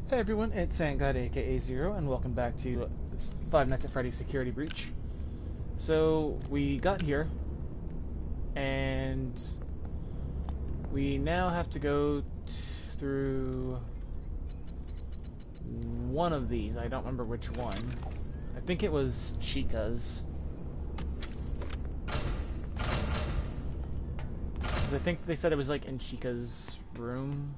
Hey everyone, it's Sandgod aka Zero, and welcome back to Five Nights at Freddy's Security Breach. So, we got here, and we now have to go through one of these. I don't remember which one. I think it was Chica's. Because I think they said it was like in Chica's room.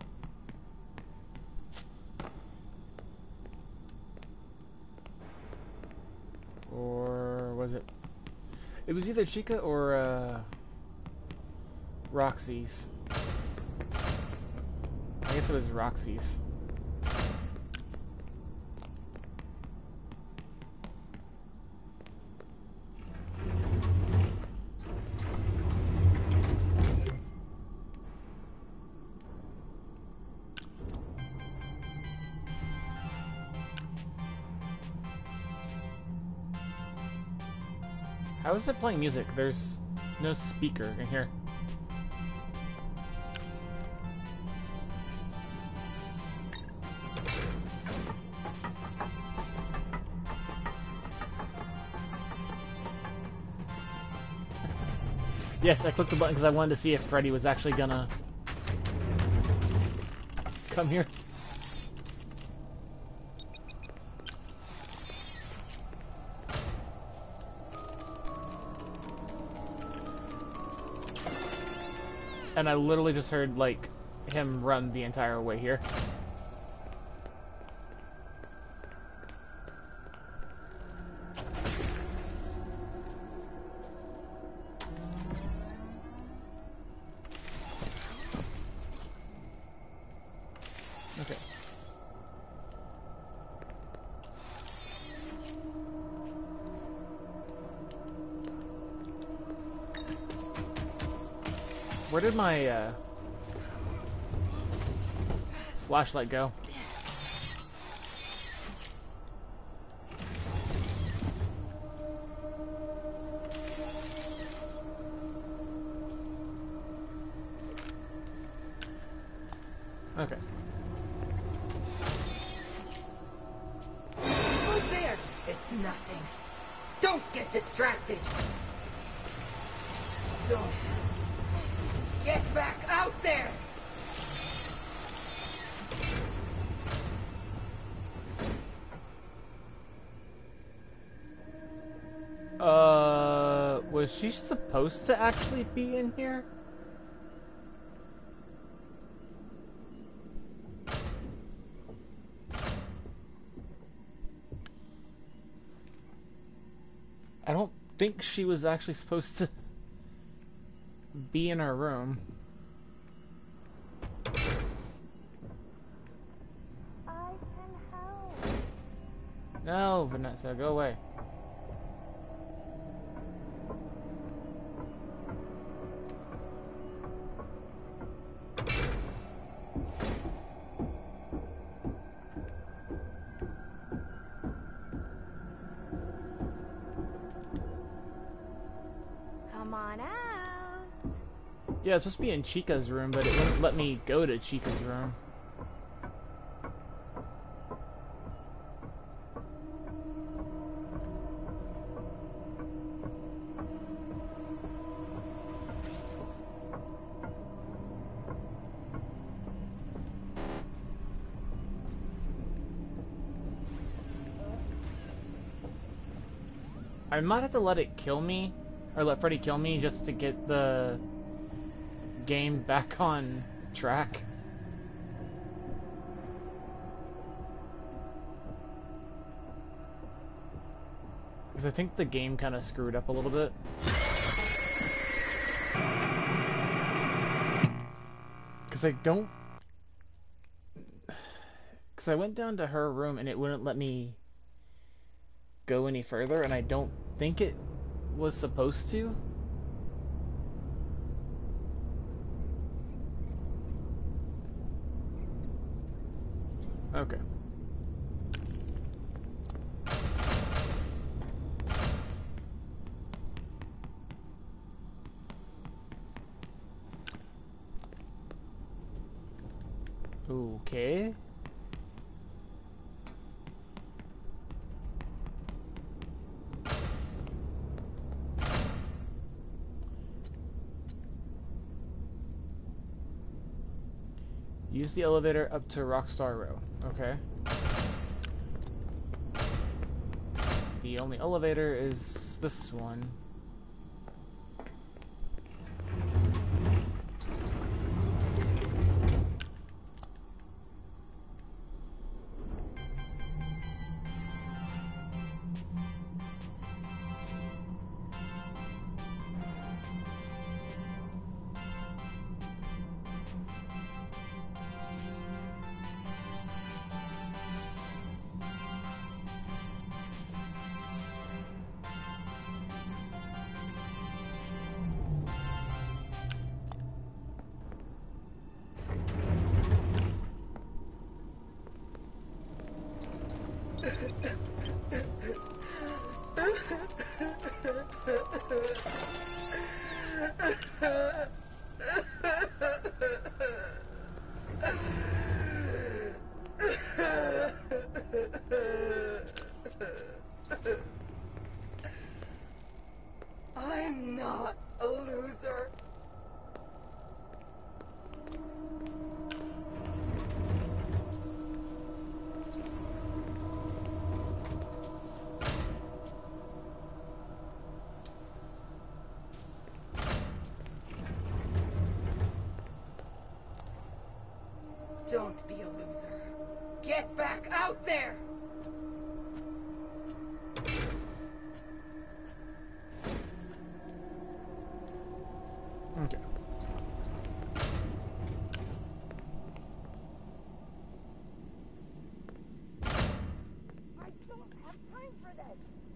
Or was it? It was either Chica or Roxy's. I guess it was Roxy's. How is it playing music? There's no speaker in here. Yes, I clicked the button because I wanted to see if Freddy was actually gonna come here. And I literally just heard, like, him run the entire way here. Okay. Where did my, flashlight go? Okay. Who's there? It's nothing. Don't get distracted. Don't. Get back out there! Was she supposed to actually be in here? I don't think she was actually supposed to be in her room. I can help. No, Vanessa, go away. Come on out. Yeah, it's supposed to be in Chica's room, but it wouldn't let me go to Chica's room. I might have to let it kill me, or let Freddy kill me, just to get the game back on track. Because I think the game kind of screwed up a little bit. Because I don't... Because I went down to her room and it wouldn't let me go any further, and I don't think it was supposed to. Okay. Okay. use the elevator up to Rockstar Row. Okay. The only elevator is this one. I'm not a loser. Don't be a loser. Get back out there! Okay. I don't have time for this.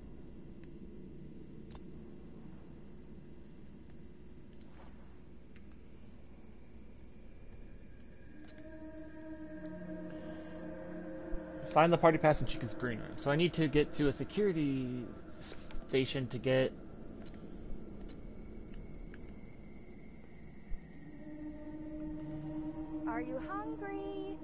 Find the party pass in Chica's green room. So I need to get to a security station to get... Are you hungry?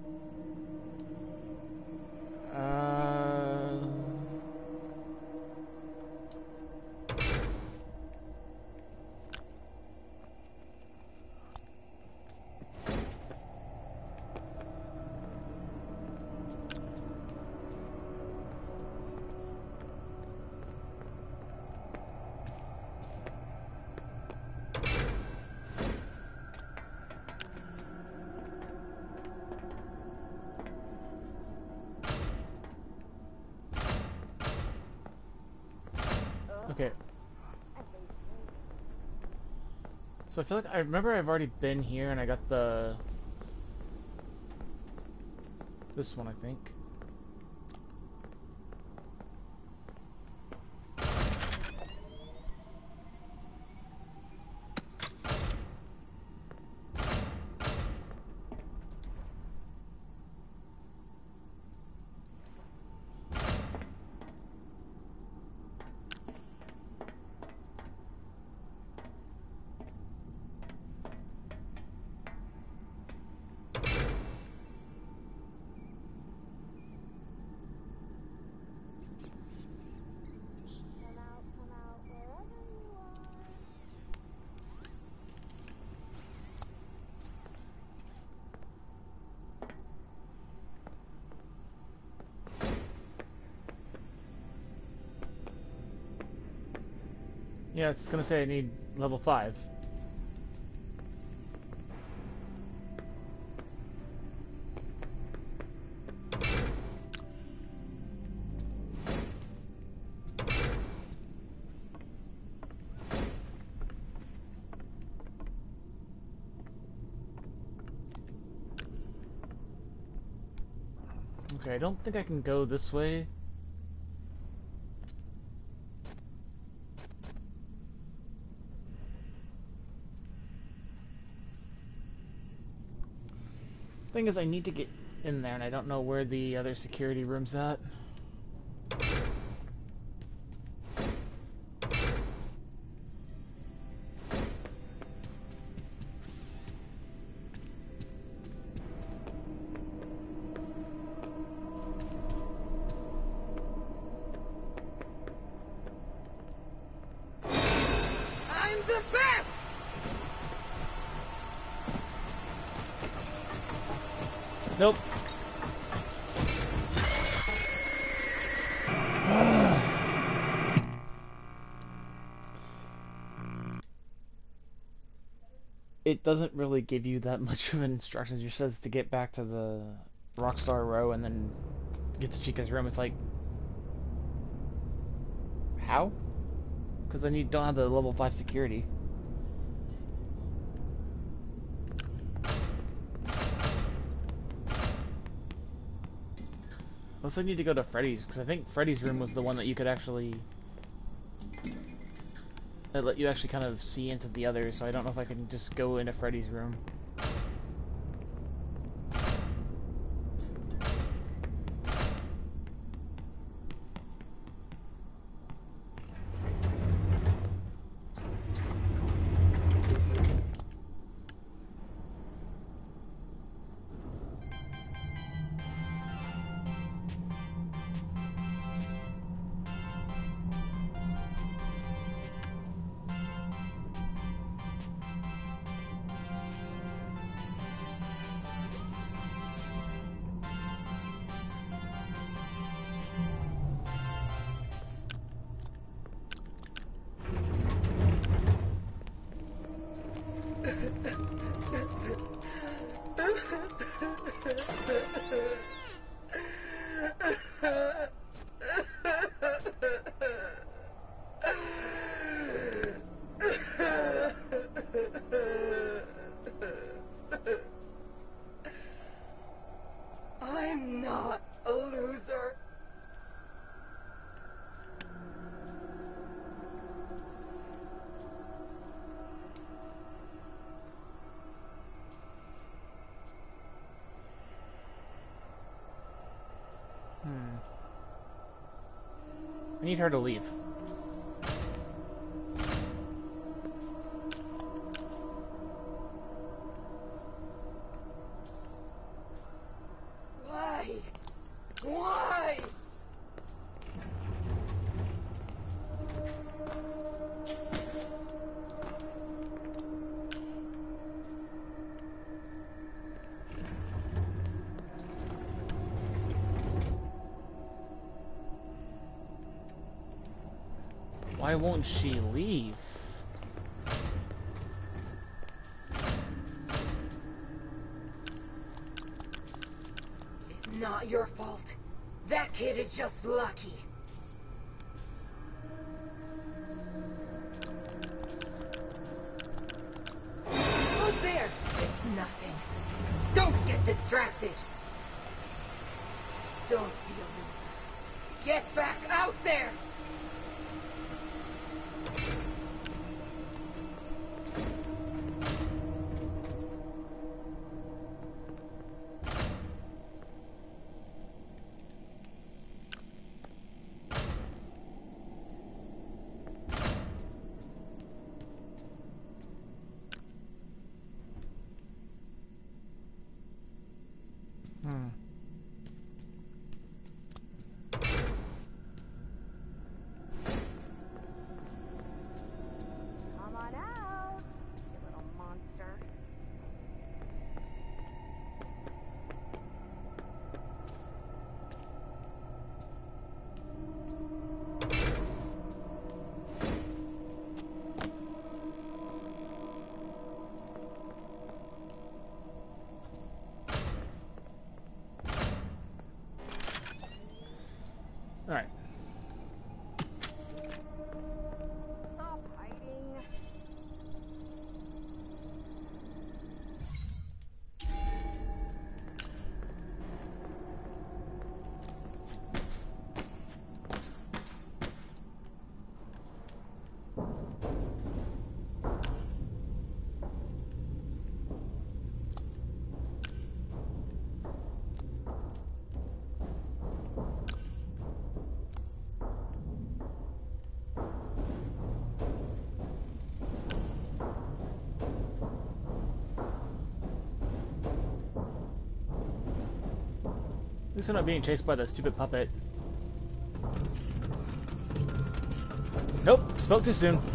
Okay. So I feel like I remember I've already been here and I got the... this one, I think. Come out, wherever you are. Yeah, it's gonna say I need level 5. Okay, I don't think I can go this way. Thing is, I need to get in there, and I don't know where the other security room's at. I'm the best! Nope. It doesn't really give you that much of instructions. It just says to get back to the Rockstar Row and then get to Chica's room. It's like, how? Because then you don't have the level 5 security. Unless I need to go to Freddy's, because I think Freddy's room was the one that you could actually... that let you actually kind of see into the others, so I don't know if I can just go into Freddy's room. I'm not a loser. I need her to leave. Why? Why? Why won't she leave? It's not your fault. That kid is just lucky. Who's there? It's nothing. Don't get distracted. Don't be a loser. Get back out there! Come on out, you little monster. Alright. Stop hiding. At least I'm not being chased by the stupid puppet. Nope, spoke too soon.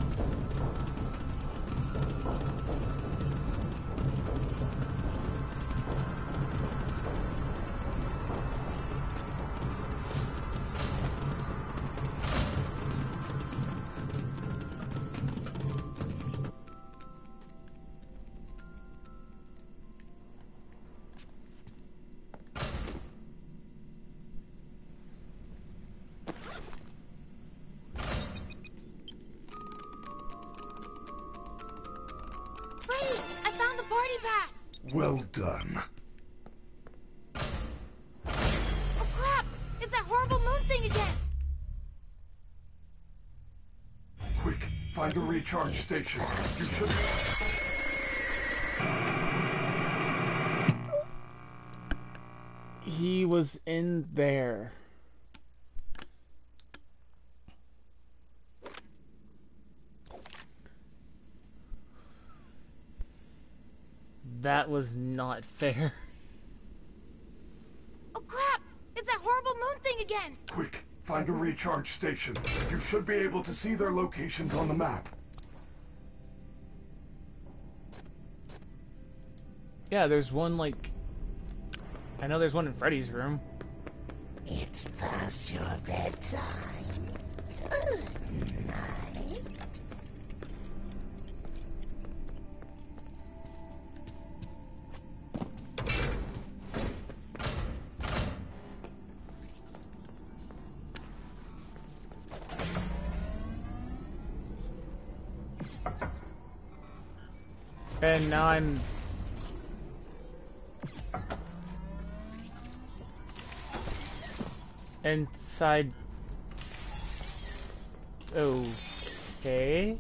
Well done. Oh crap! It's that horrible moon thing again! Quick, find a recharge station. You should... He was in there. That was not fair. Oh crap! It's that horrible moon thing again! Quick, find a recharge station. You should be able to see their locations on the map. Yeah, there's one, like... I know there's one in Freddy's room. It's past your bedtime. Good night. And now I'm... inside... Okay...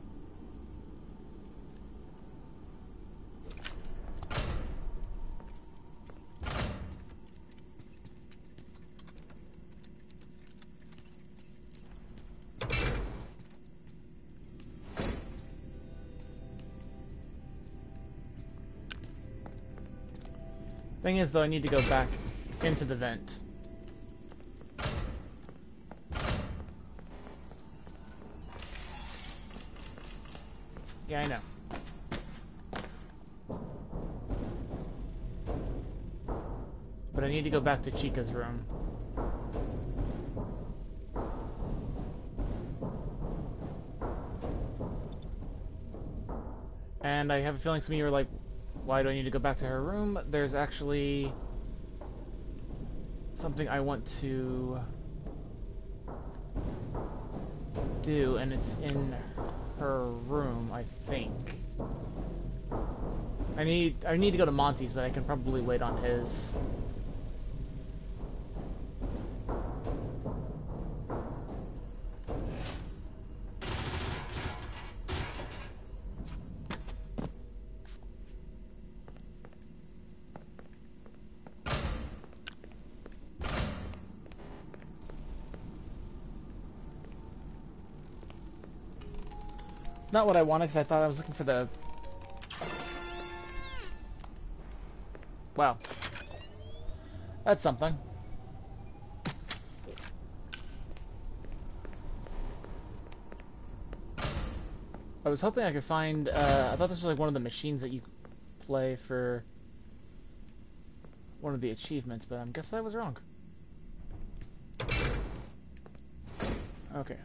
Thing is, though, I need to go back into the vent. Yeah, I know. But I need to go back to Chica's room. And I have a feeling some of you are like, why do I need to go back to her room? There's actually something I want to do, and it's in her room, I think. I need to go to Monty's, but I can probably wait on his. Not what I wanted, because I thought I was looking for the... Wow. That's something. I was hoping I could find... I thought this was like one of the machines that you play for one of the achievements, but I guess I was wrong. Okay.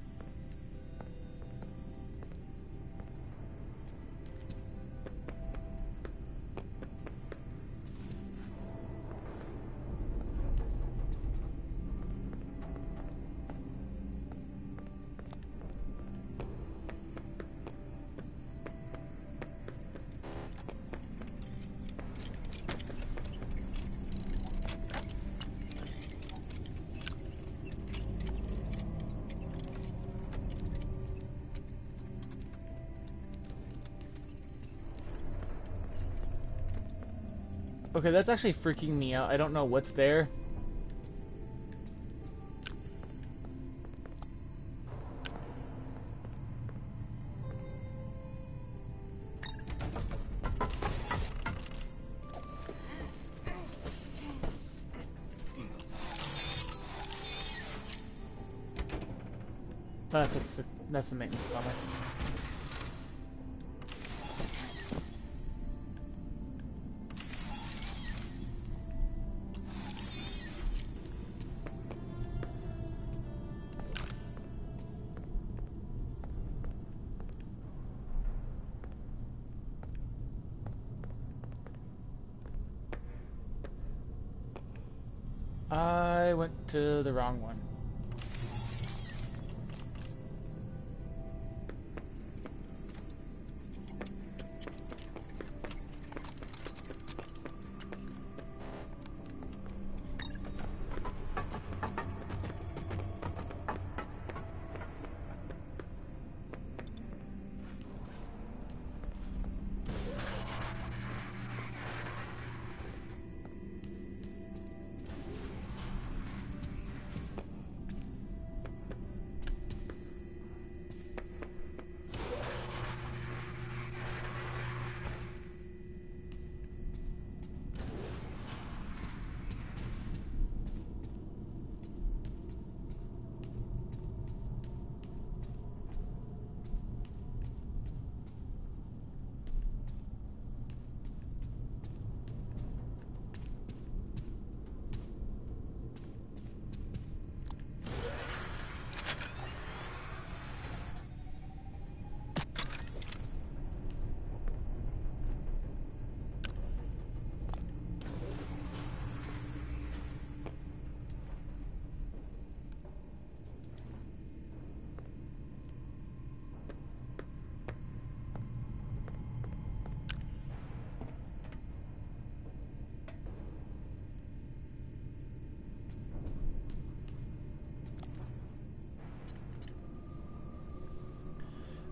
Okay, that's actually freaking me out. I don't know what's there. That's the maintenance stomach. I went to the wrong one.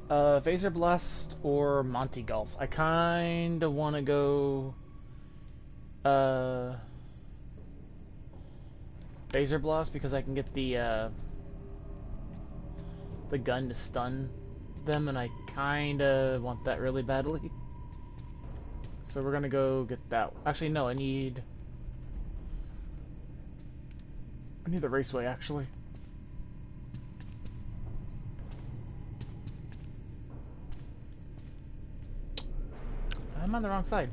Phaser Blast or Monty Golf. I kind of want to go Phaser Blast because I can get the gun to stun them, and I kind of want that really badly. So we're gonna go get that. Actually, no, I need the raceway, actually. I'm on the wrong side.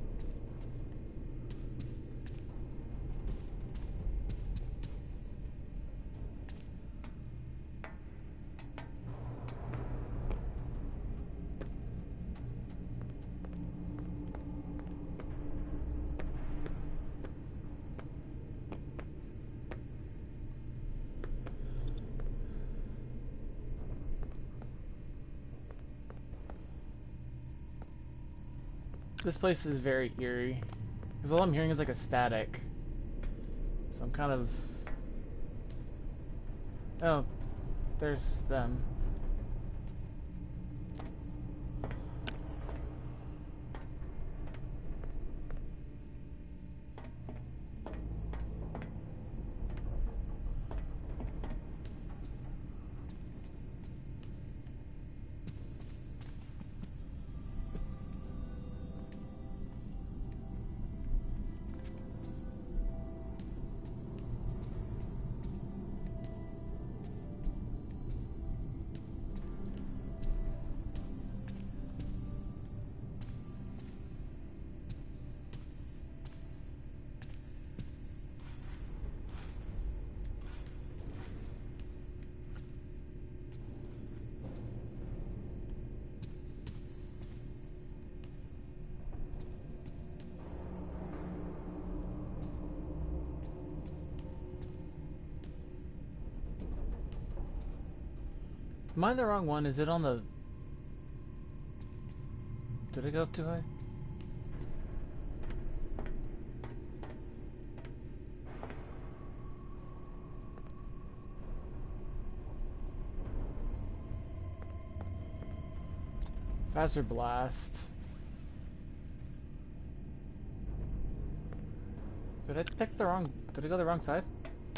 This place is very eerie, because all I'm hearing is like a static. So I'm kind of... Oh, there's them. Am I the wrong one? Is it on the... Did I go up too high? Faster Blast. Did I pick the wrong... Did I go the wrong side?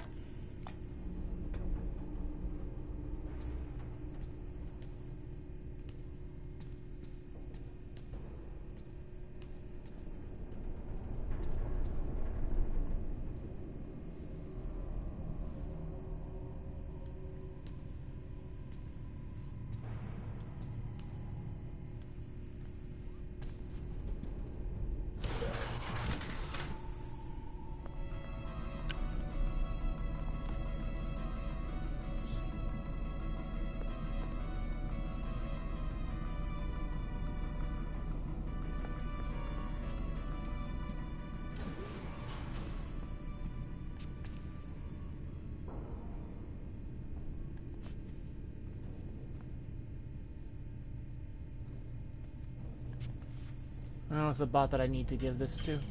I don't know, it's the bot that I need to give this to.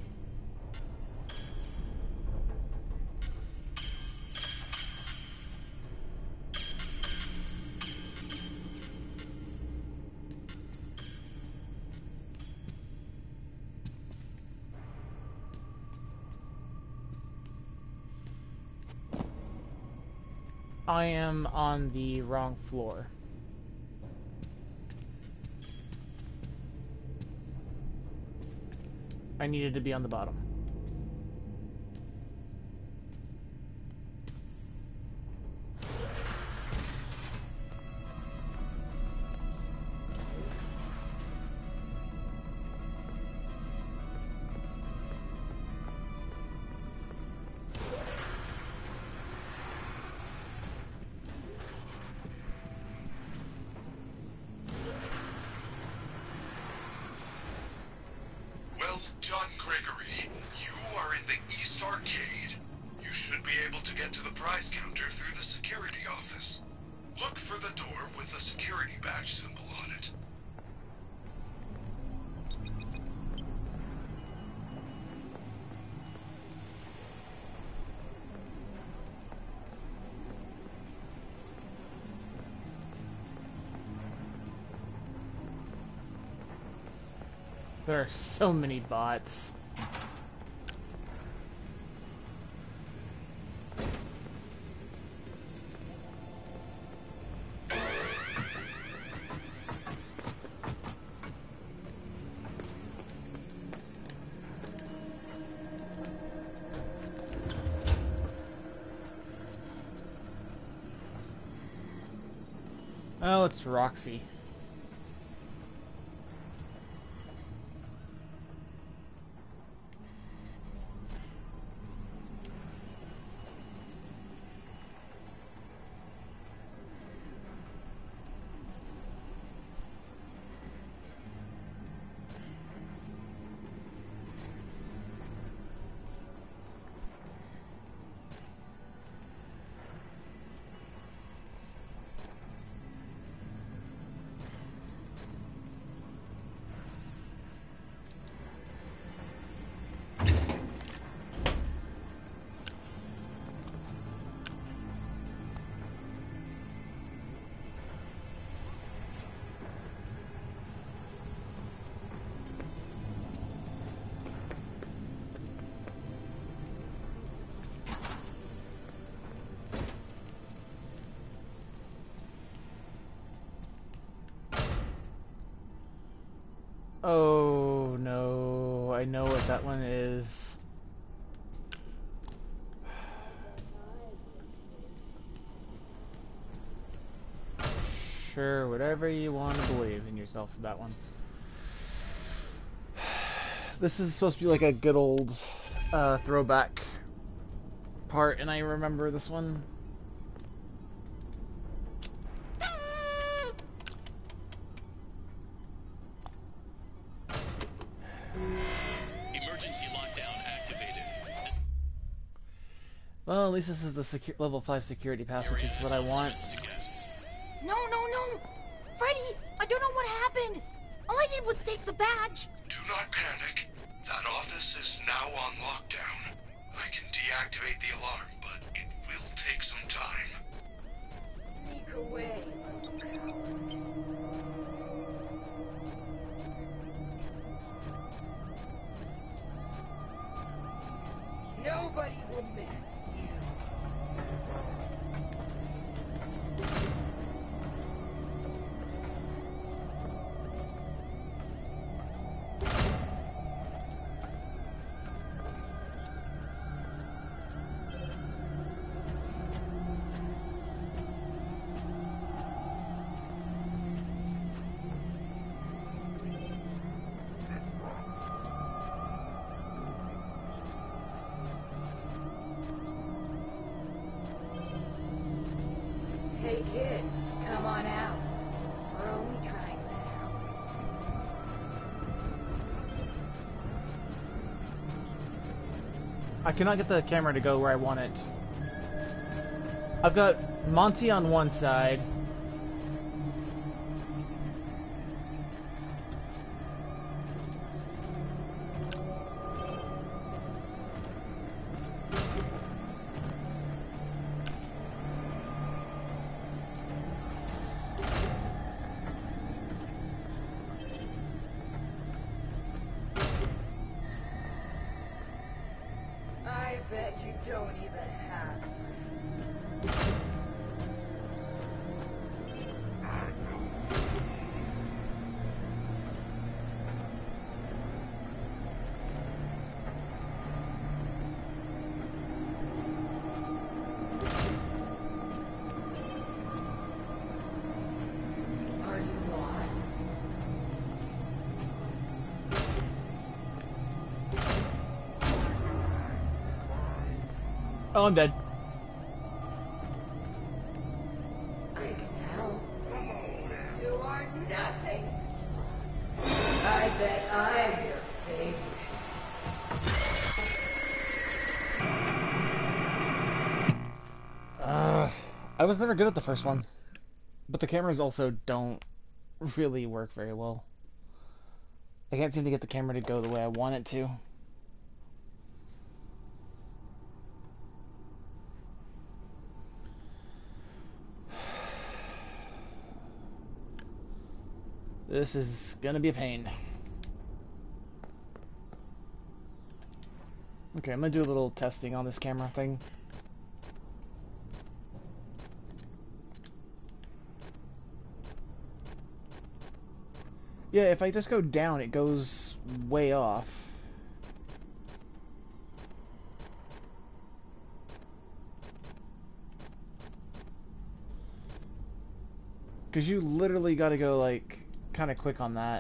I am on the wrong floor. I needed to be on the bottom. Well done, Gregory. You are in the East Arcade. You should be able to get to the prize counter through the security office. Look for the door with the security badge symbol on it. There are so many bots. Oh, it's Roxy. Oh no, I know what that one is. Sure, whatever you want to believe in yourself for that one. This is supposed to be like a good old throwback part, and I remember this one. Emergency lockdown activated. Well, at least this is the level 5 security pass, which is what I want. No, no, no! Freddy! I don't know what happened! All I did was take the badge! Do not panic. That office is now on lockdown. I can deactivate the alarm, but it will take some time. Sneak away, little coward. Nobody will miss you. Hey kid, come on out. We're only trying to help. I cannot get the camera to go where I want it. I've got Monty on one side. I bet you don't even have friends. Are you lost? Oh, I'm dead. I can help. You are nothing. I bet I'm your favorite. I was never good at the first one. But the cameras also don't really work very well. I can't seem to get the camera to go the way I want it to. This is gonna be a pain. Okay, I'm gonna do a little testing on this camera thing. Yeah, if I just go down, it goes way off. Because you literally got to go, like, kind of quick on that.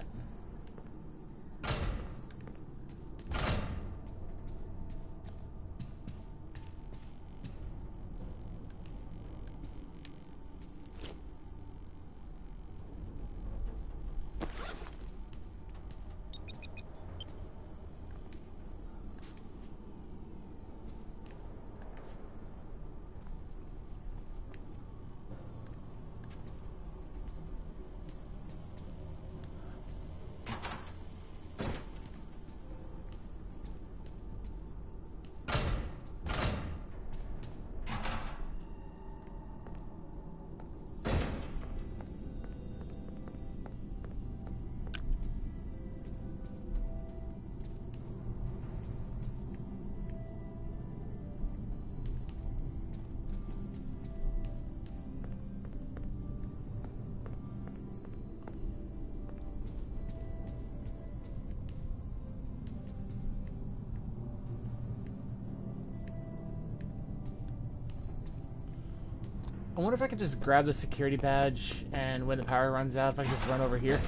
I wonder if I could just grab the security badge and when the power runs out, if I can just run over here.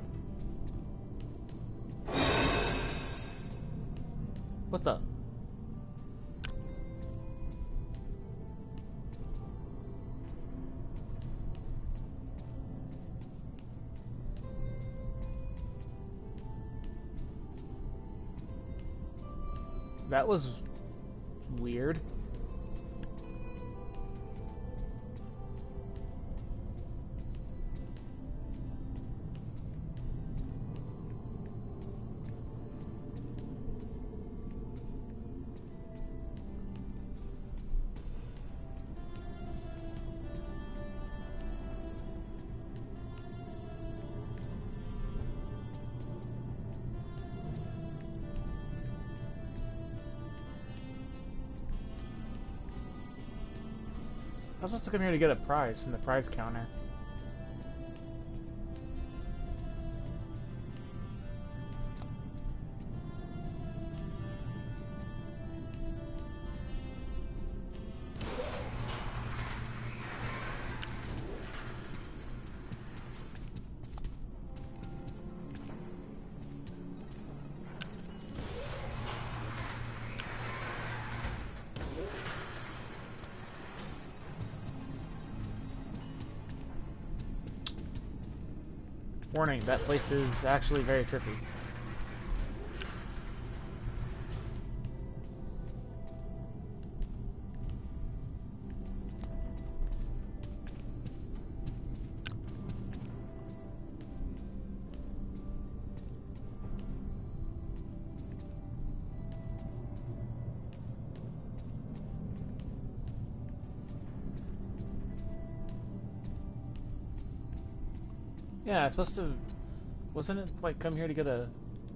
What the? That was weird. I was supposed to come here to get a prize from the prize counter. Warning, that place is actually very trippy. Yeah, it's supposed to... Wasn't it, like, come here to get a...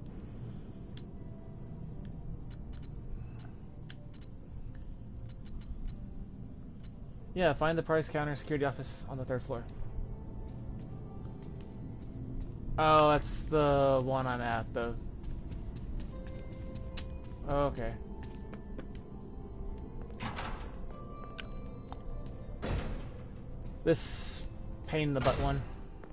Yeah, find the price counter security office on the 3rd floor. Oh, that's the one I'm at, though. Okay. This pain in the butt one.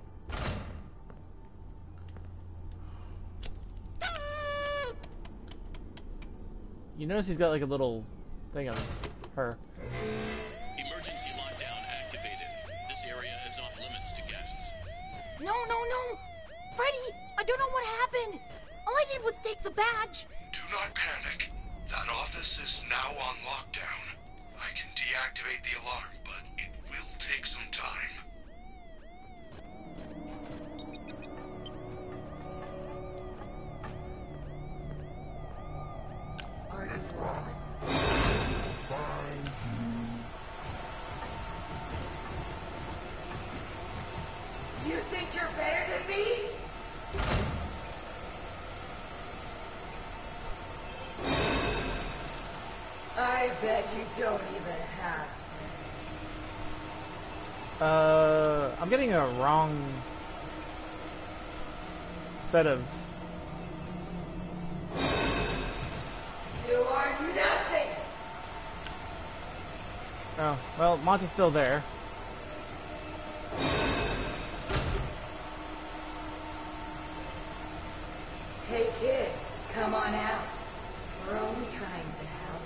You notice he's got like a little thing of her. Emergency lockdown activated. This area is off limits to guests. No, no, no! Freddy, I don't know what happened. All I did was take the badge. Do not panic. That office is now on lockdown. I can deactivate the alarm, but it will take some time. Are you lost? You think you're better than me? bet you don't even have I'm getting a wrong set of... You are nothing! Oh, well, Monty's still there. Hey kid, come on out. We're only trying to help.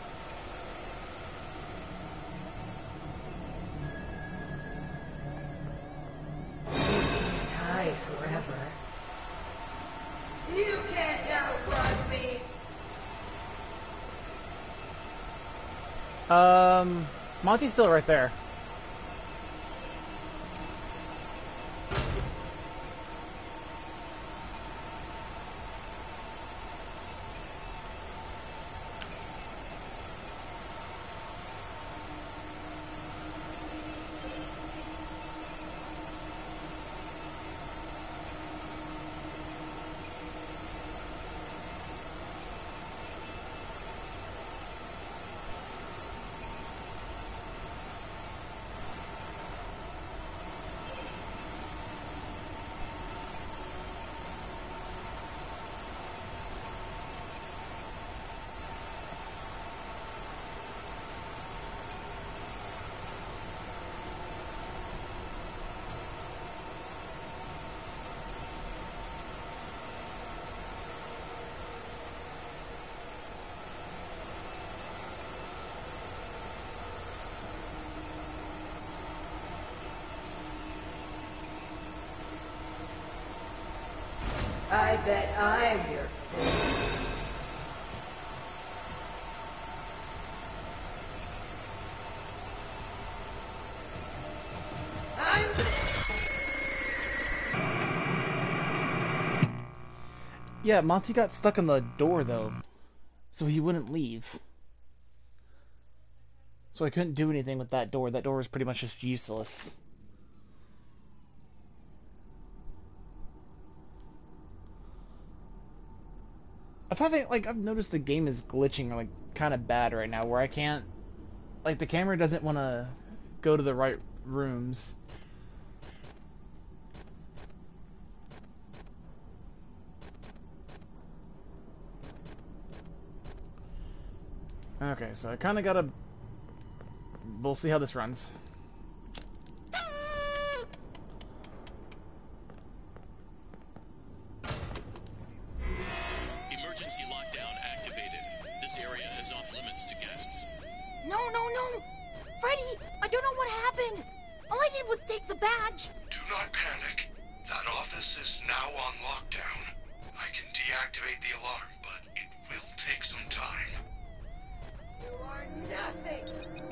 You can't hide forever. You can't outrun me! Monty's still right there. I bet I'm your favorite. I'm... Yeah, Monty got stuck on the door, though. So he wouldn't leave. So I couldn't do anything with that door. That door was pretty much just useless. I've noticed the game is glitching, like, kind of bad right now, where I can't... Like, the camera doesn't want to go to the right rooms. Okay, so I kind of gotta... We'll see how this runs. Emergency lockdown activated. This area is off limits to guests. No, no, no! Freddy, I don't know what happened. All I did was take the badge. Do not panic. That office is now on lockdown. I can deactivate the alarm, but it will take some time. You are nothing!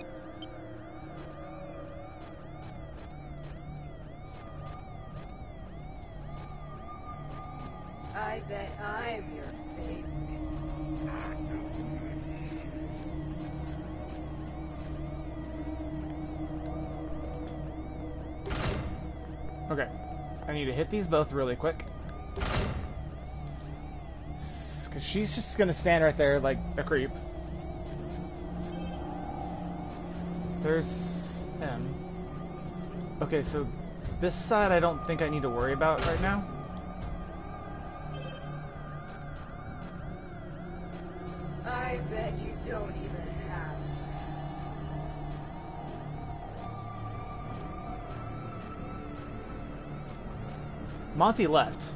I bet I'm your favorite. Okay. I need to hit these both really quick. Because she's just gonna stand right there like a creep. There's him. Okay, so this side I don't think I need to worry about right now. I bet you don't even have Monty left.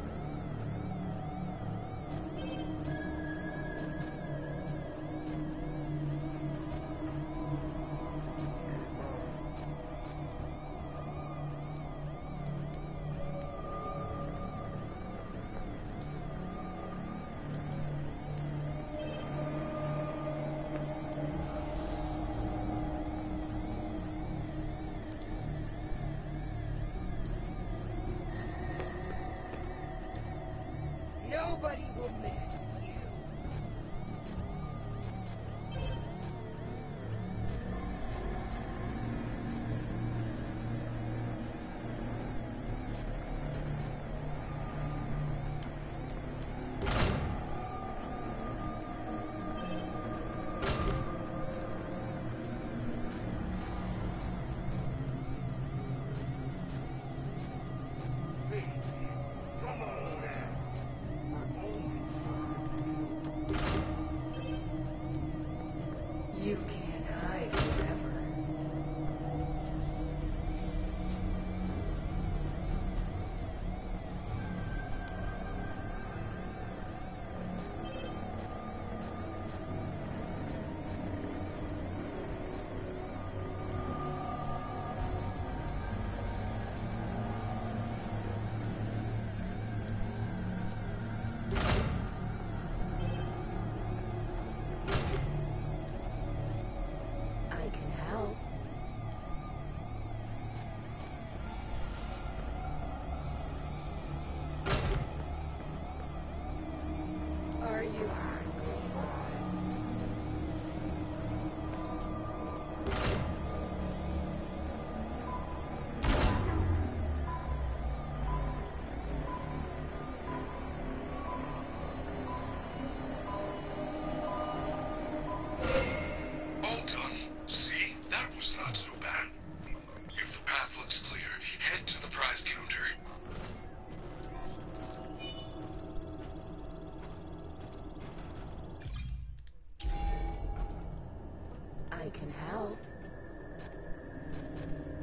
Nobody will miss you.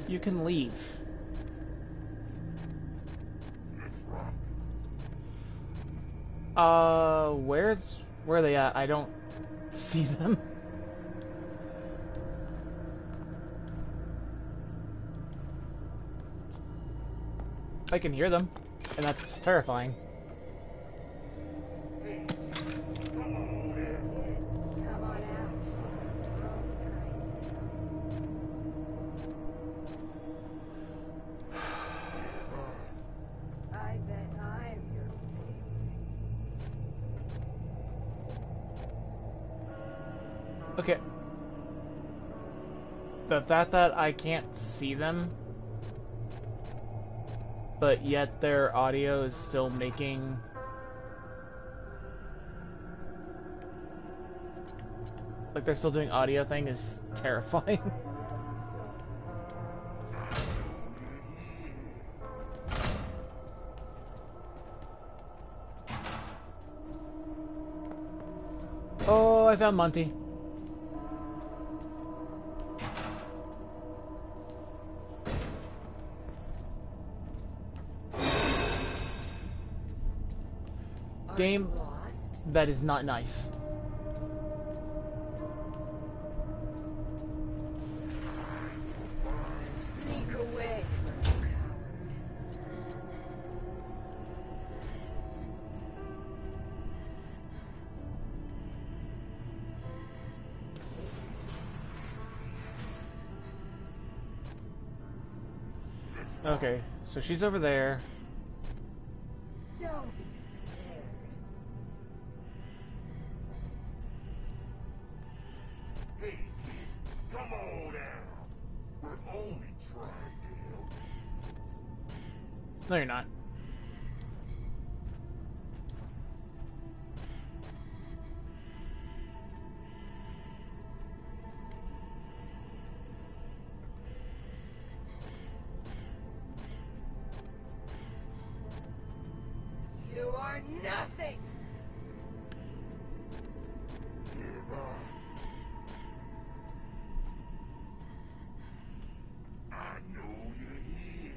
You can leave. Where are they at? I don't see them. I can hear them, and that's terrifying. Come on out. I bet I'm your Okay. The fact that I can't see them, but yet their audio is still making... like they're still doing audio thing is terrifying. Oh, I found Monty. Game, that is not nice. Sneak away. Okay, so she's over there. Don't be scared. Hey, kid, come on down. We're only trying to help. No, you're not. You are nothing. I know you're here.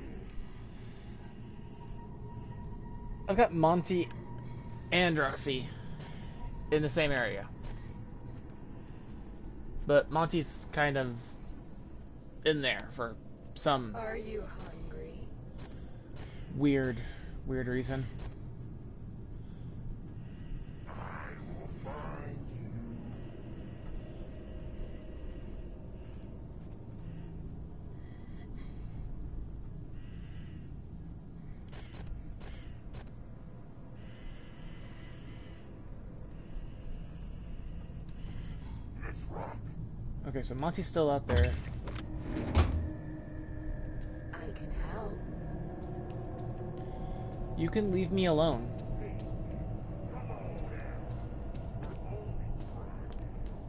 I've got Monty and Roxy in the same area. But Monty's kind of in there for some Are you hungry? weird reason. I will find you. Let's rock. Okay, so Monty's still out there. I can help. You can leave me alone. Come on down. We're only trying to help.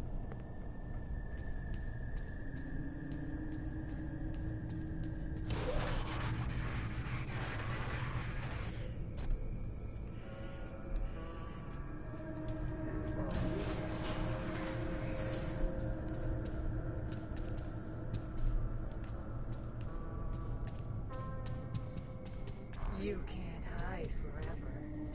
You can't hide forever.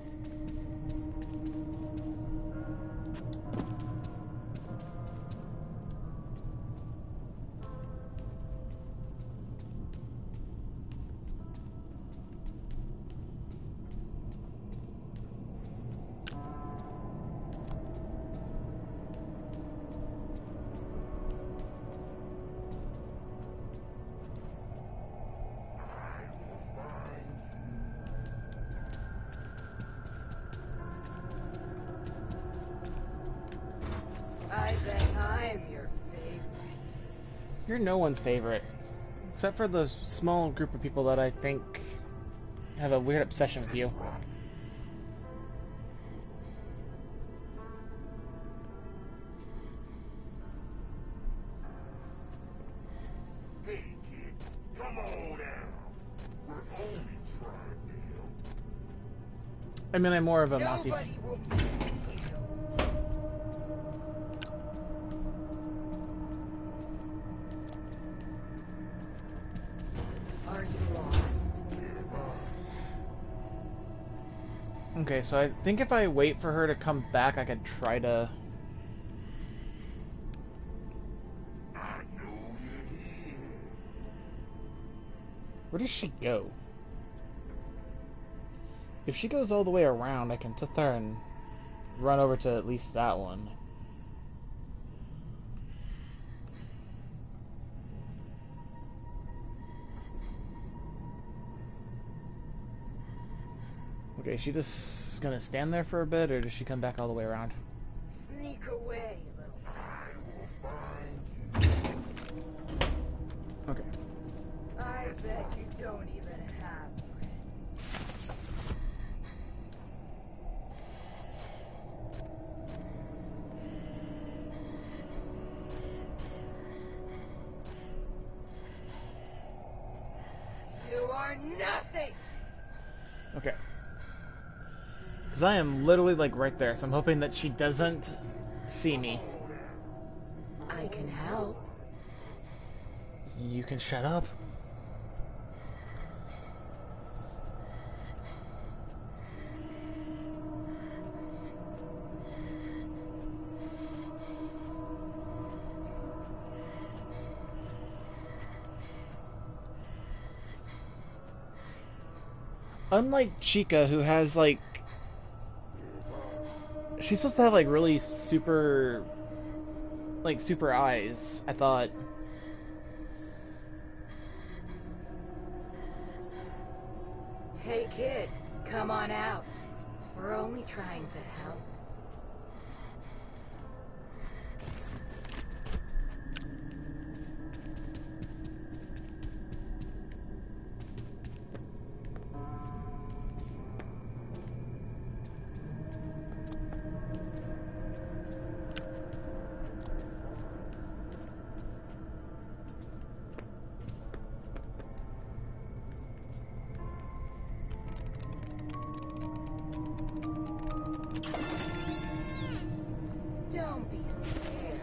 I will find you. I bet I'm your favorite. You're no one's favorite. Except for the small group of people that I think have a weird obsession with you. Hey, kid, come on down. We're only trying to help. I mean, I'm more of a Monty. Nobody will miss you. Okay, so I think if I wait for her to come back, I could try to... Where does she go? If she goes all the way around, I can sit there and run over to at least that one. Okay, is she just gonna stand there for a bit, or does she come back all the way around? Sneak away, little. Okay. I bet you don't even have friends. You are nothing! Okay. Because I am literally, like, right there, so I'm hoping that she doesn't see me. I can help. You can shut up. Unlike Chica, who has, like... She's supposed to have, like, really super... Like, super eyes, I thought. Hey kid, come on out. We're only trying to help. Don't be scared.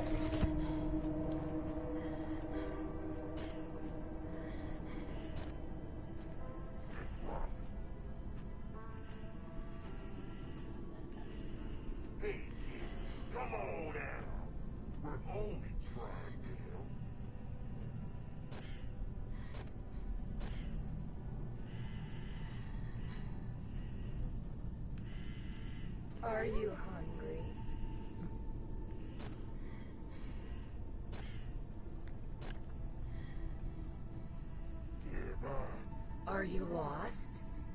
Hey, come on out. We're only trying to help. Are you hungry? Give up. Are you lost?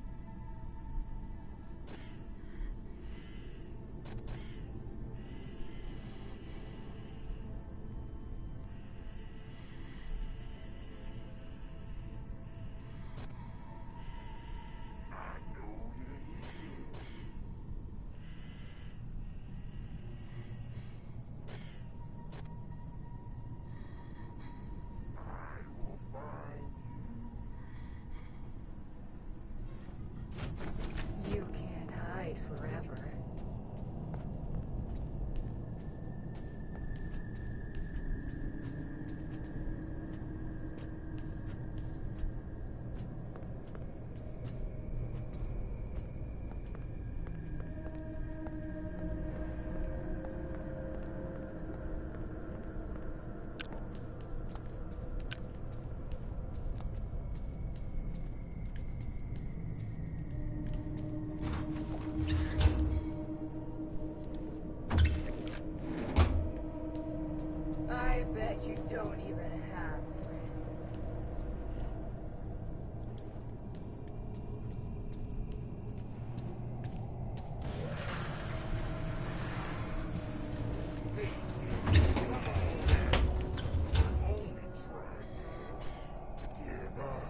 I know you're here. I will find you. You can't hide forever. I bet you don't even have friends. Only trying to help. Give up.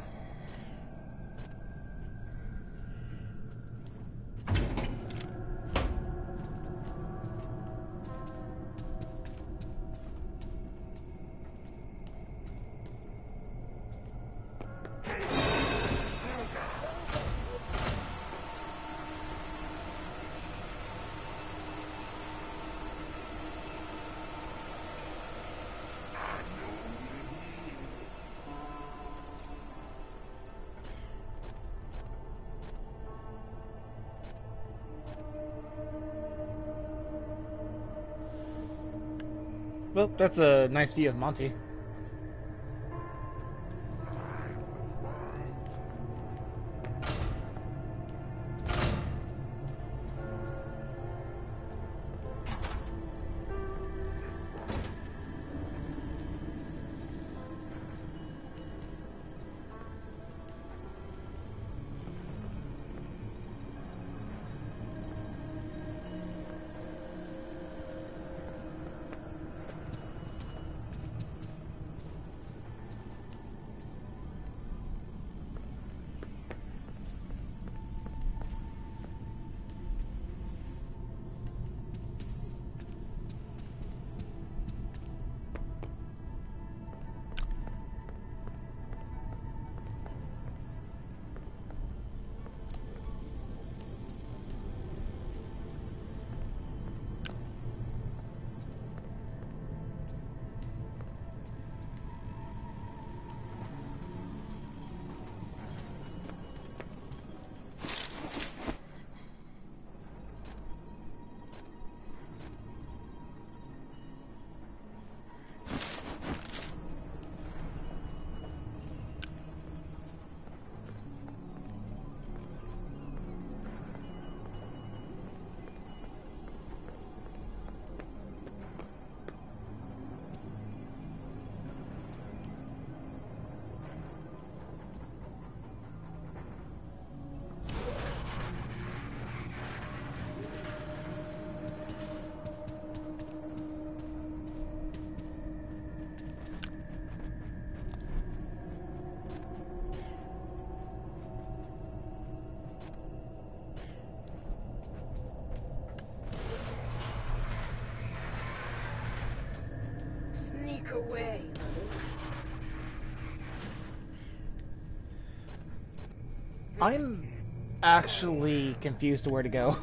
Well, that's a nice view of Monty. Sneak away. I'm actually confused to where to go.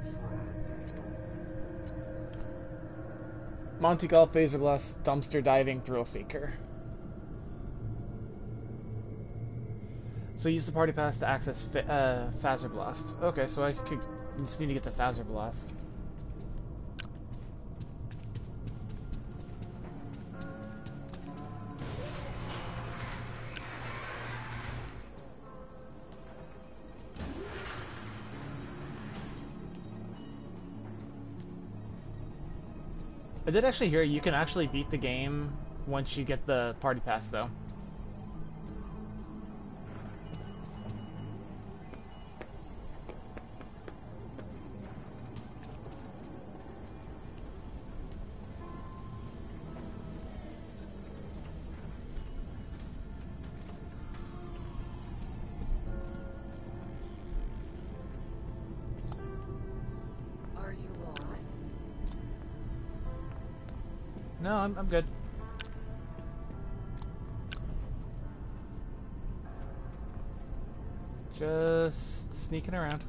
Monty Golf, Phaser Blast, Dumpster Diving, Thrill Seeker. So use the party pass to access Phaser Blast. Okay, so I could just need to get the Phaser Blast. I did actually hear you can actually beat the game once you get the party pass, though. Are you lost? No, I'm good. Just sneaking around.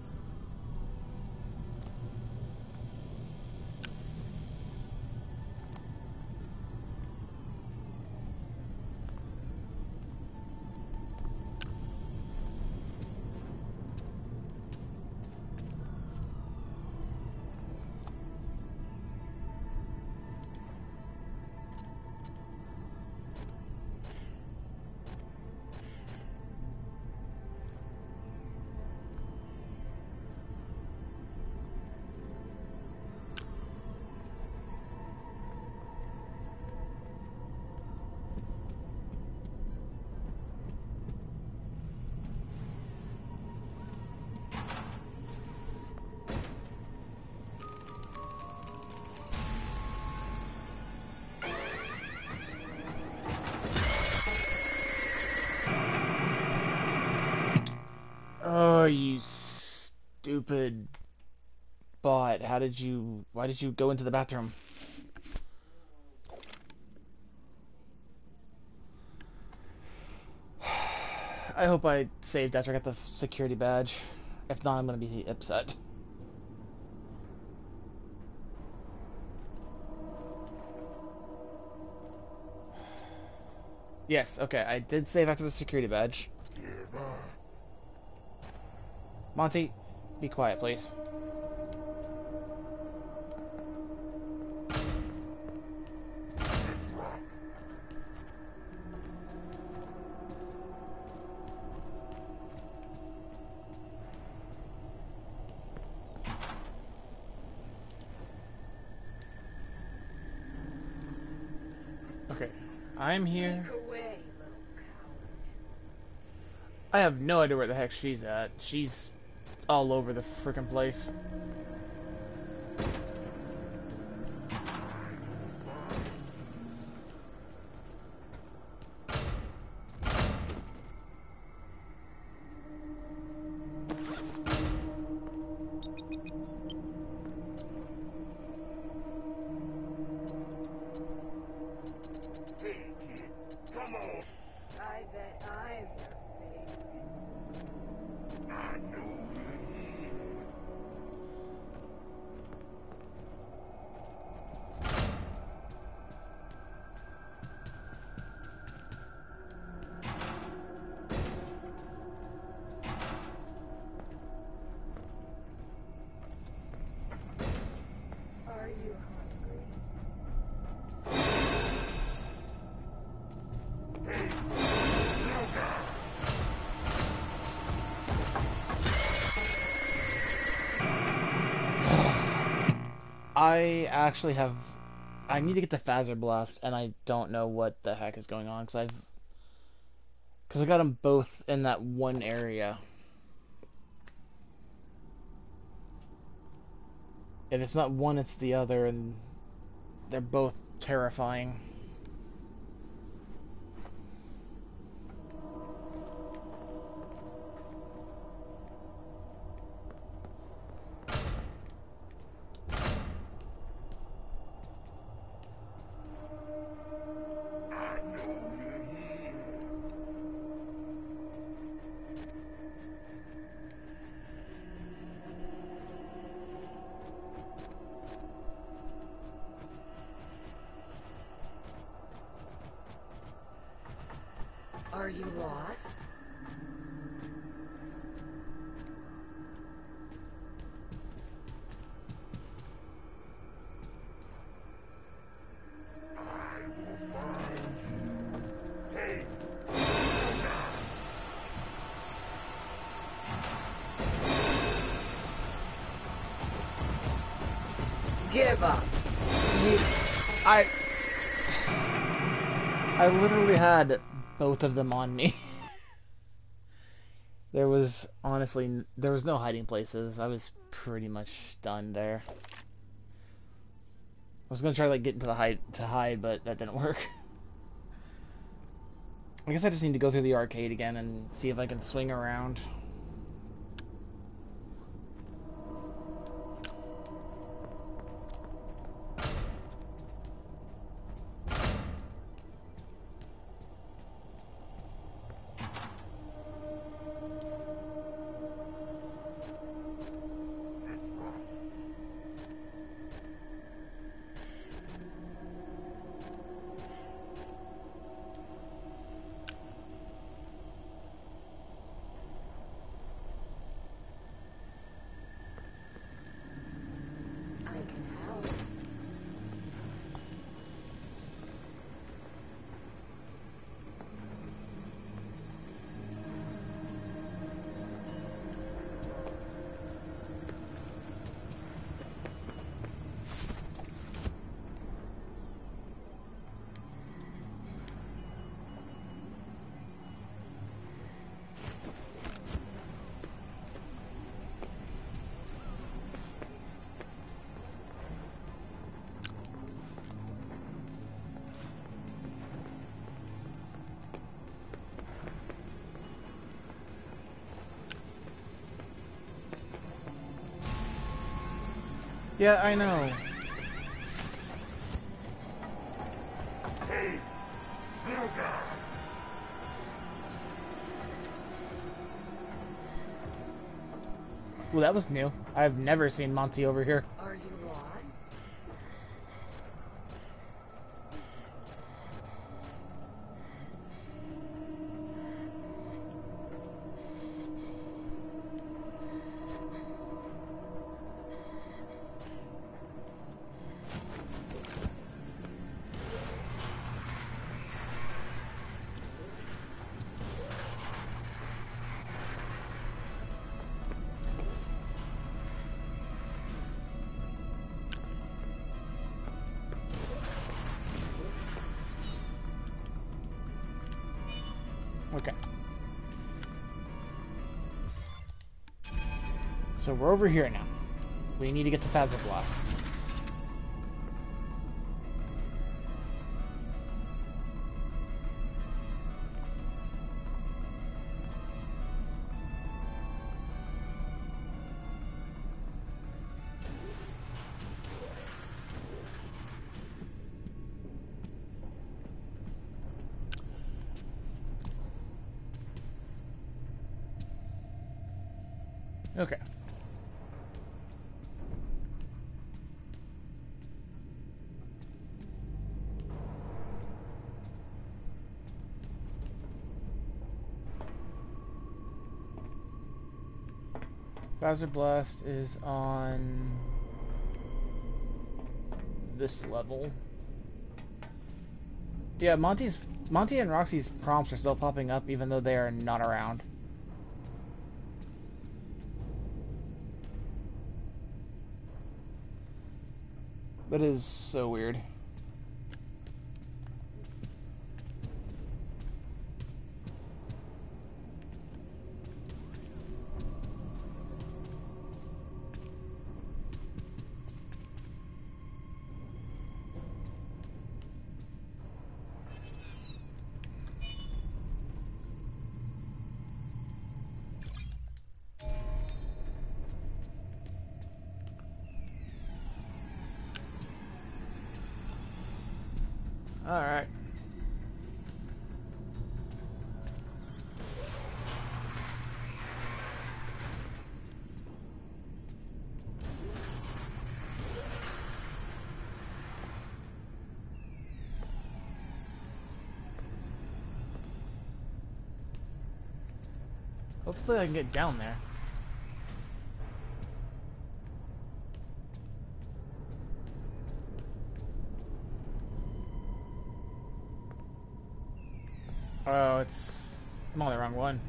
Oh, you stupid bot. Why did you go into the bathroom? I hope I saved after I got the security badge. If not, I'm gonna be upset. Yes, okay, I did save after the security badge. Monty, be quiet, please. I'm here. Sneak away, little coward. I have no idea where the heck she's at. She's all over the frickin' place. Hey, kid, come on. I bet I'm your favorite. I know you're here. Are you hungry? Hey, little guy. I actually have... I need to get the Phaser Blast, and I don't know what the heck is going on, because I got them both in that one area. If it's not one, it's the other, and they're both terrifying. I know you're here. Are you lost? I will find you. Hey, little guy. Give up. You. I literally had both of them on me. There was no hiding places. I was pretty much done there. I was gonna try to like get into the hide, but that didn't work. I guess I just need to go through the arcade again and see if I can swing around. I can help. Yeah, I know. Hey, little guy. Ooh, that was new. I've never seen Monty over here. Are you lost? Okay. So we're over here now. We need to get to Phaser Blast. Okay. Phaser Blast is on this level. Yeah, Monty and Roxy's prompts are still popping up even though they are not around. That is so weird. Alright. Hopefully I can get down there. Oh, I'm on the wrong one.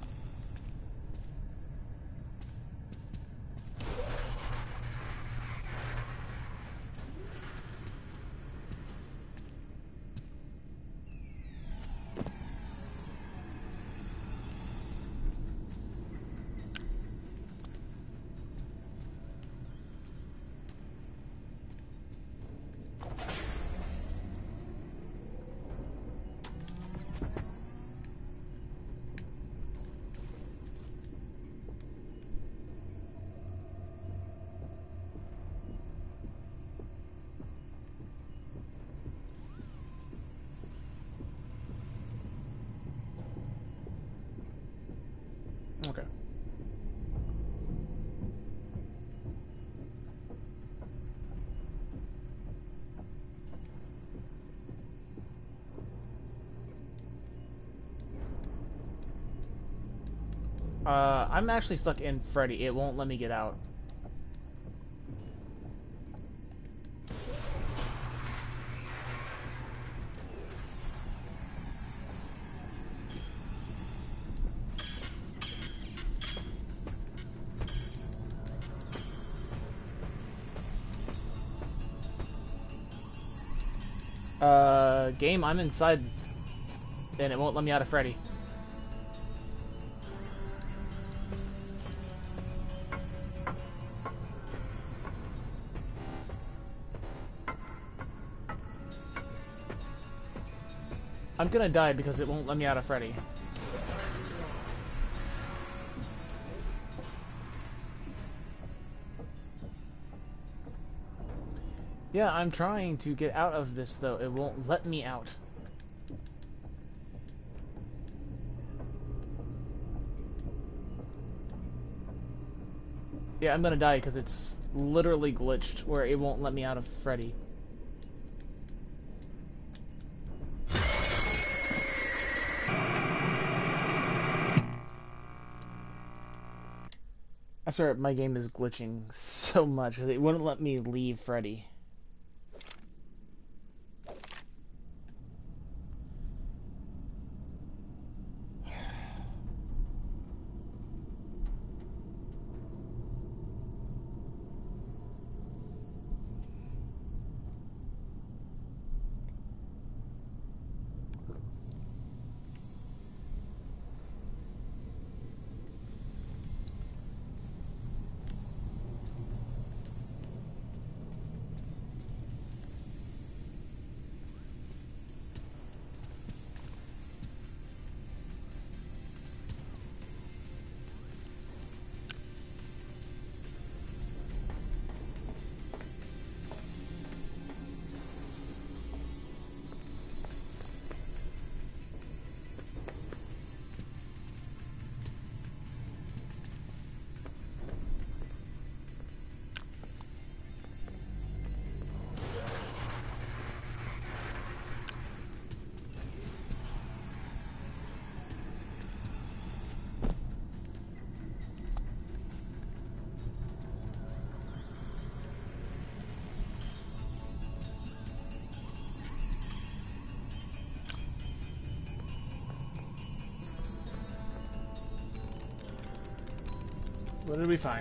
Okay. I'm actually stuck in Freddy. It won't let me get out. Game, I'm inside, and it won't let me out of Freddy. I'm gonna die because it won't let me out of Freddy. Yeah, I'm trying to get out of this, though. It won't let me out. Yeah, I'm gonna die because it's literally glitched where it won't let me out of Freddy. I swear my game is glitching so much because it wouldn't let me leave Freddy. What did we find?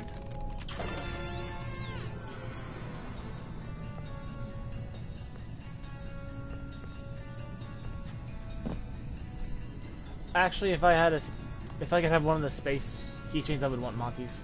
Actually, if I could have one of the space keychains, I would want Monty's.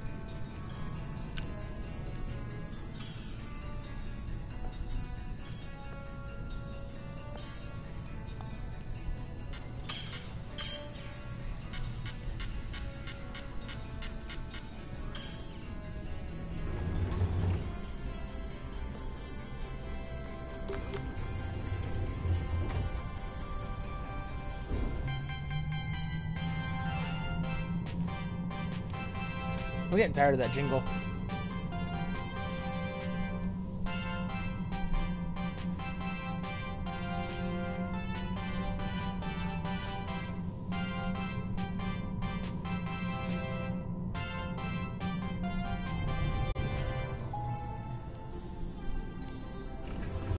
I'm getting tired of that jingle.